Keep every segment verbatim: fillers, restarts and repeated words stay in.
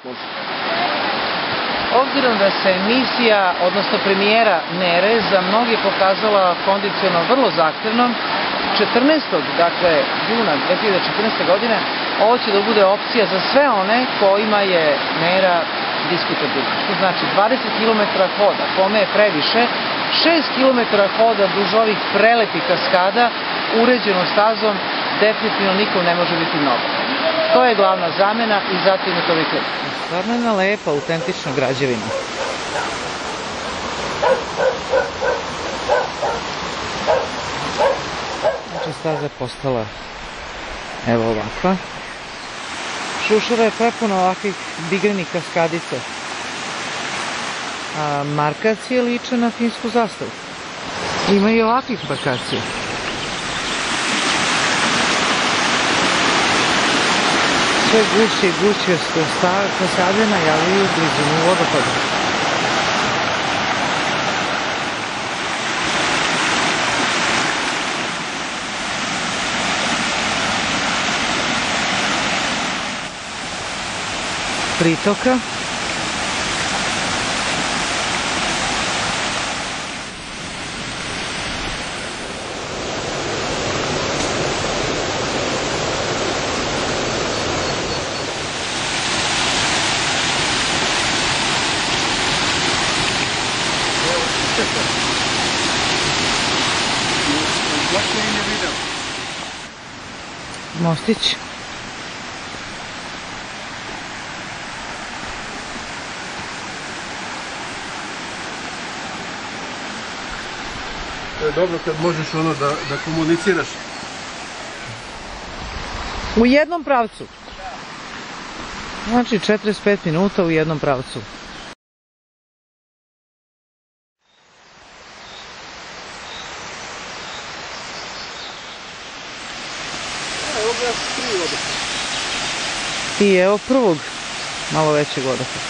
Obzirom da se emisija, odnosno premijera Nere za mnoge pokazala kondicionalno vrlo zahtevnom, četrnaestog dakle, juna dve hiljade četrnaeste. godine ovo će da bude opcija za sve one kojima je Nera diskutabilna. Što znači dvadeset kilometara hoda, kome je previše, šest kilometara hoda duž ovih prelepih kaskada, uređenom stazom, definitivno nikom ne može biti mnogo. To je glavna zamena i zato ima toliko. Stvarno jedna lepa, autentična građevina. Znači staza je postala evo ovakva. Šušara je prepuna ovakvih bigrenih kaskadica. A markacije liče na finsku zastavu. Ima i ovakvih markacija. Sve gušće i gušće kasade najavljuju blizinu vodopada. Pritoka. Mostić. To je dobro kad možeš ono da, da komuniciraš. U jednom pravcu. Znači četrdeset pet minuta u jednom pravcu. I evo prvog malo većeg vodopada.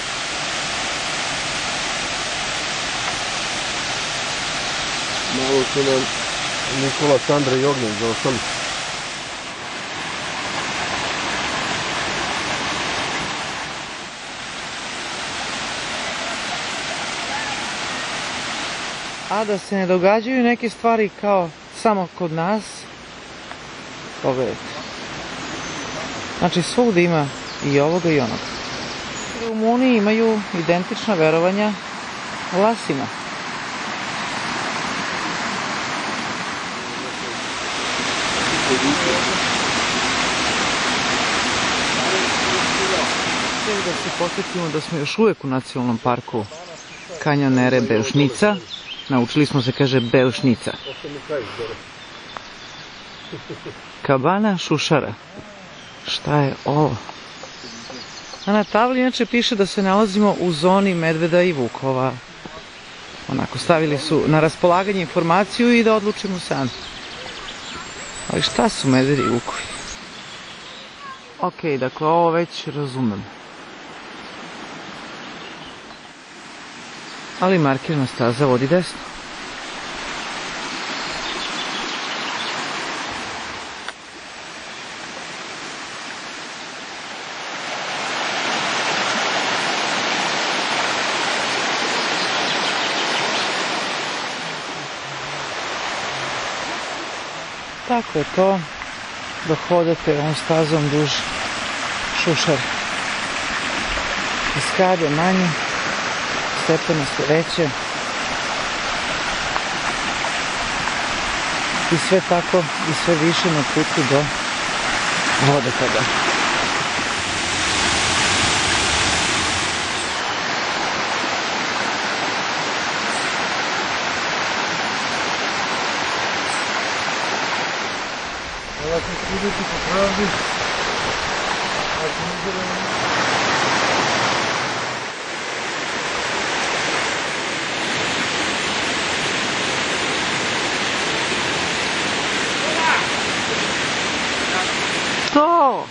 Malo su nam Nikola, Sandra i Ognjen zaostali. A da se ne događaju neke stvari kao samo kod nas, pogledajte. Znači svugdje ima i ovoga i onoga. U Rumuniji imaju identična verovanja Vlasima. Da se posjetimo da smo još uvijek u nacionalnom parku Kanjon Nere Beušnica. Naučili smo se kaže Beušnica. Kabana Šušara. Šta je ovo? A na tabli inače piše da se nalazimo u zoni medveda i vukova. Onako stavili su na raspolaganje informaciju i da odlučimo sami. Ali šta su medvedi i vukovi? Ok, dakle ovo već razumem. Ali markirna staza vodi desno. Tako je to, da hodate ovom stazom duž Šušara. Kaskade manje, stepenosti veće. I sve tako i sve više na putu do vodopada. Ako ćete idete po pravdi, ako izgledamo... To!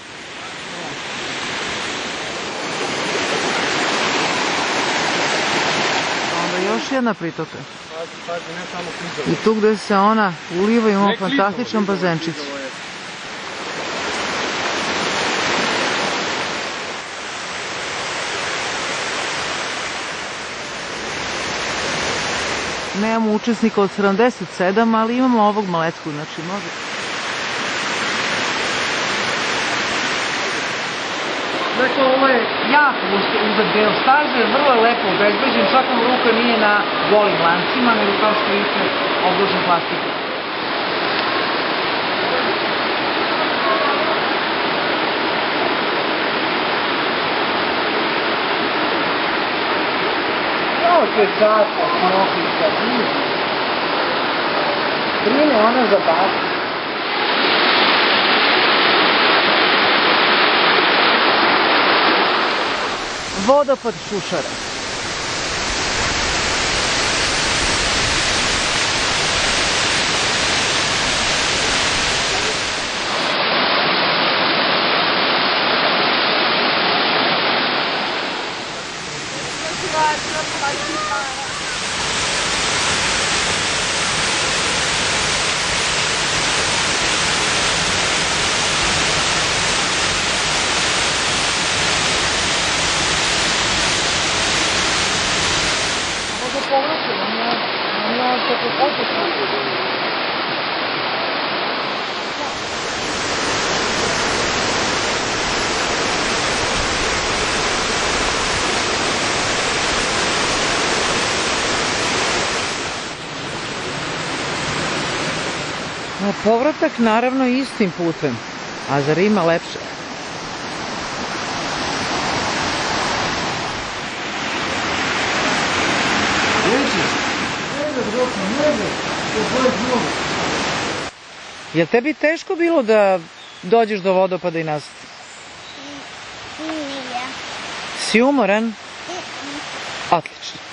Onda još jedna pritoka. I tu gdje se ona uliva imamo fantastičan bazenčić. Nemamo učesnika od sedamdeset sedam, ali imamo ovog malecku, znači može. Dakle, ovo je jako uzak deo staze, vrlo je lepo obezbeđen, čak vam ruka nije na golim lancima, nego kao što vidite obložen plastikom. Ovo je časta, smokica, brine ona za baci. Vodopad Šušara. Povratak naravno istim putem, a zar ima lepše? Jel tebi teško bilo da dođeš do vodopada i nazad? Nije. Si umoran? Odlično.